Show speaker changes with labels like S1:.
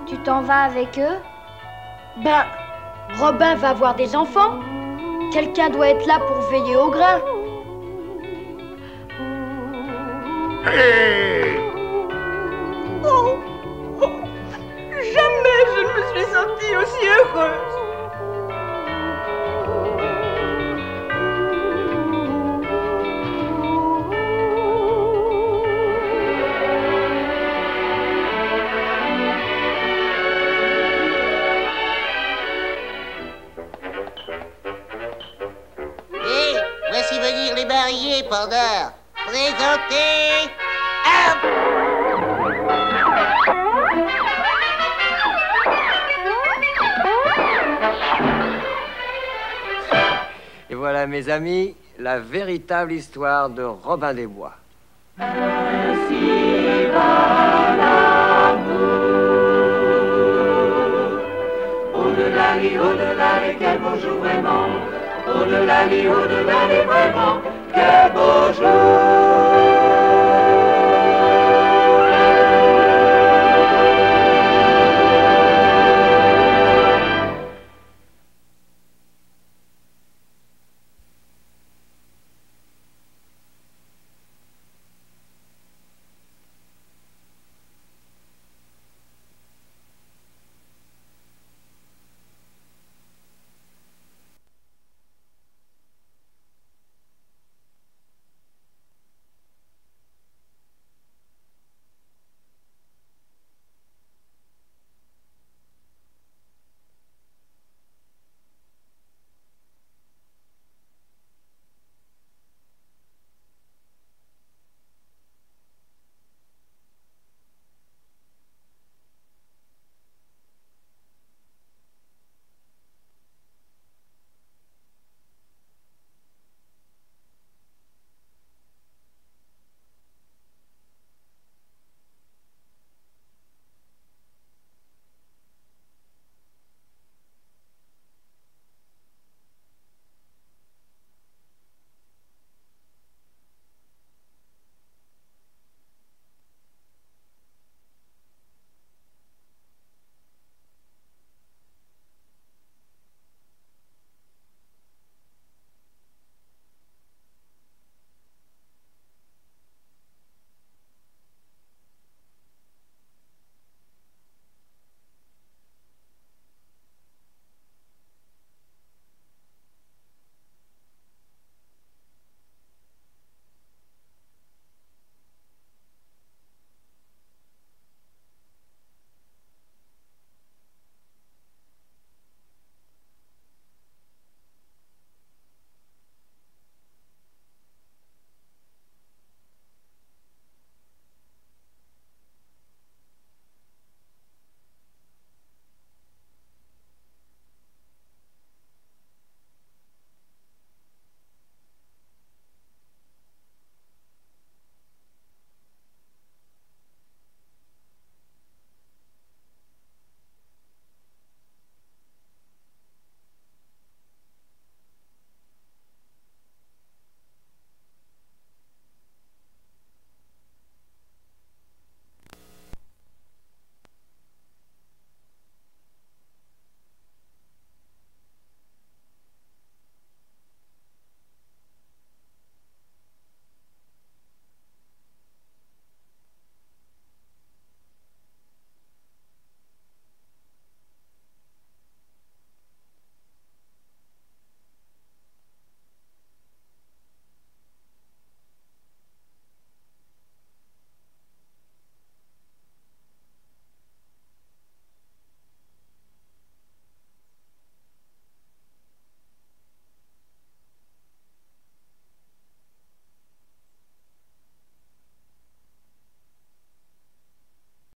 S1: Tu t'en vas avec eux?
S2: Ben, Robin va avoir des enfants. Quelqu'un doit être là pour veiller au grain.
S3: Hey!
S4: Oh, oh, jamais je ne me suis sentie aussi heureuse.
S5: Et voici venir les mariés, Pandore. Présentez... Hop!
S6: Et voilà, mes amis, la véritable histoire de Robin des Bois.
S7: Ainsi va l'amour. Au-delà les, quel beau jour vraiment. Au-delà les, vraiment. Quel beau jour.